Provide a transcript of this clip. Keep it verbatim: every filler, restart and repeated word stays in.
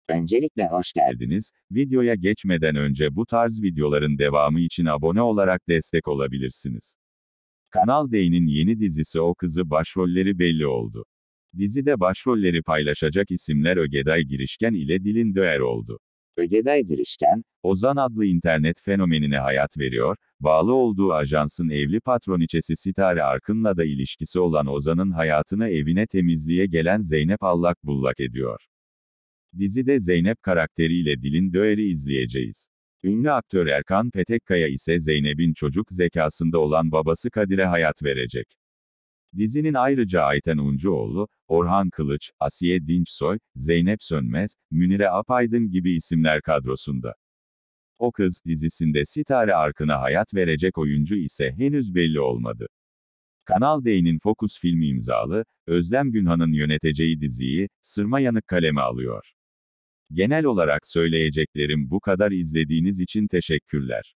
Öncelikle hoş geldiniz. Videoya geçmeden önce bu tarz videoların devamı için abone olarak destek olabilirsiniz. Kanal D'nin yeni dizisi O Kızı başrolleri belli oldu. Dizide başrolleri paylaşacak isimler Ögeday Girişken ile Dilin Döer oldu. Ögeday Girişken, Ozan adlı internet fenomenine hayat veriyor, bağlı olduğu ajansın evli patroniçesi Sitare Arkın'la da ilişkisi olan Ozan'ın hayatını evine temizliğe gelen Zeynep allak bullak ediyor. Dizide Zeynep karakteriyle Dilin Döer'i izleyeceğiz. Ünlü aktör Erkan Petekkaya ise Zeynep'in çocuk zekasında olan babası Kadir'e hayat verecek. Dizinin ayrıca Ayten Uncuoğlu, Orhan Kılıç, Asiye Dinçsoy, Zeynep Sönmez, Münire Apaydın gibi isimler kadrosunda. O Kız dizisinde Sitare Arkın'a hayat verecek oyuncu ise henüz belli olmadı. Kanal D'nin Focus filmi imzalı, Özlem Günhan'ın yöneteceği diziyi, Sırma Yanık kaleme alıyor. Genel olarak söyleyeceklerim bu kadar. İzlediğiniz için teşekkürler.